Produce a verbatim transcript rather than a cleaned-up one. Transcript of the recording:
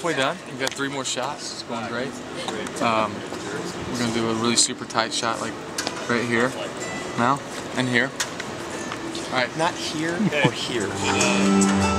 halfway done. We've got three more shots. It's going great. Um, we're going to do a really super tight shot like right here now and here. All right. Not here or here.